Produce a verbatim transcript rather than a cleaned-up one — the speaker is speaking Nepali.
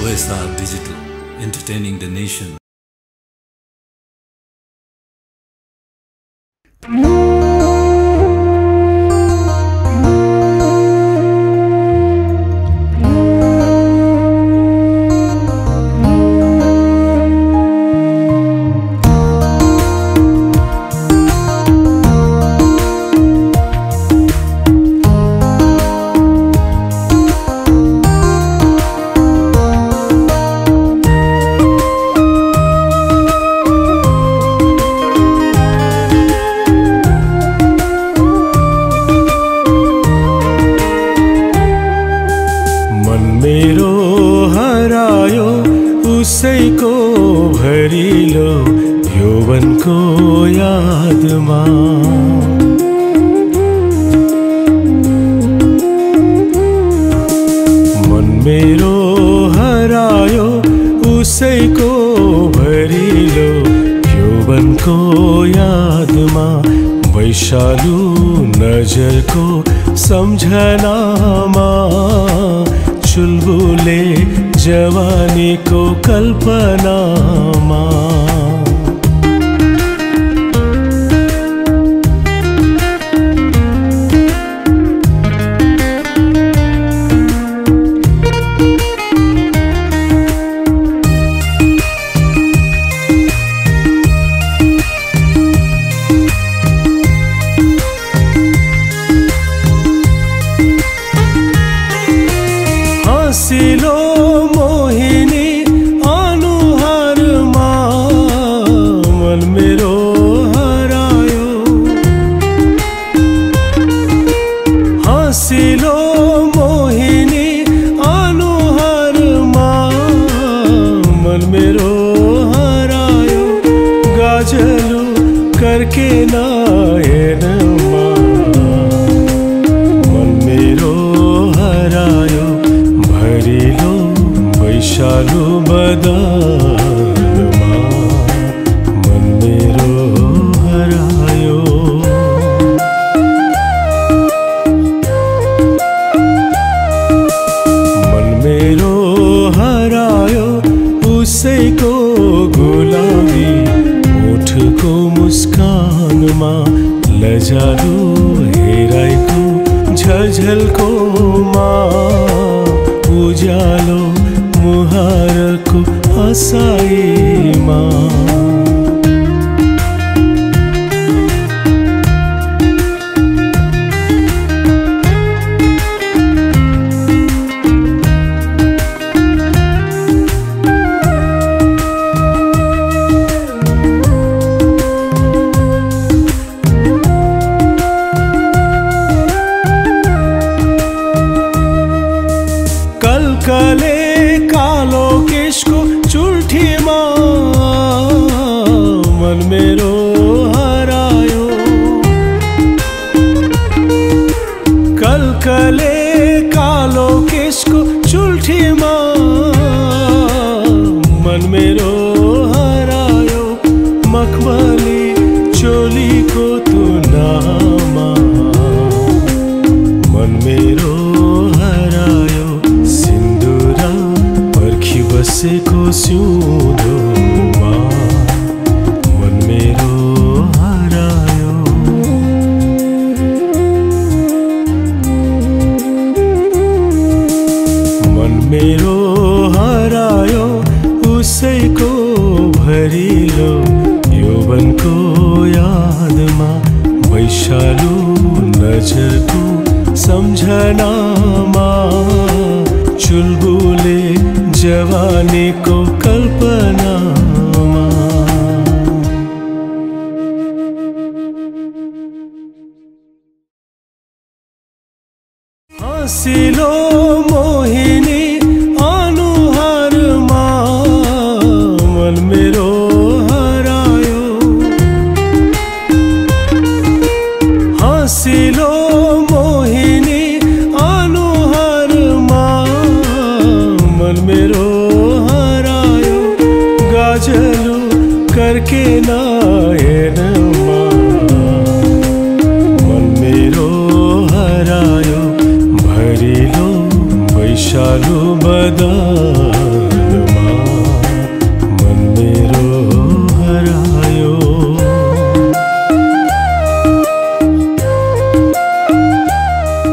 O S R Digital, entertaining the nation. मेरो हरायो उसैको भरिलो यौवनको यादमा मन मेरो हरायो उसैको भरिलो यौवनको यादमा वैशालु नजरको सम्झनामा चुलबुले जवानीको कल्पनामा हँसिलो मोहिनी अनुहारमा मन मेरो हरायो हँसिलो मोहिनी अनुहारमा मन मेरो हरायो गाजलु करके नयनमा मन मेरो हरायो भरिलो वैशालु बदलमा मन मेरो हरायो मन मेरो हरायो उसैको गुलाबी ओठको मुस्कानमा लजालु हेराइको झझल्कोमा उज्यालो मुहारको हँसाइमा कलकले कालो केशको चुल्ठीमा मन मेरो हरायो कलकले कालो केशको चुल्ठीमा मन मेरो हरायो मखमली चोलीको तुनामा मन मेरो हरायो बसेको सिउँदोमा मन मेरो हरायो मन मेरो हरायो उसैको भरिलो यौवनको यादमा वैशालु नजरको सम्झनामा चुलबुले जवानीको कल्पनामा हँसिलो मोहिनी अनुहारमा मन मेरो हरायो हँसिलो मोहिनी अनुहारमा मन मेरो हरायो गाजलु करके ना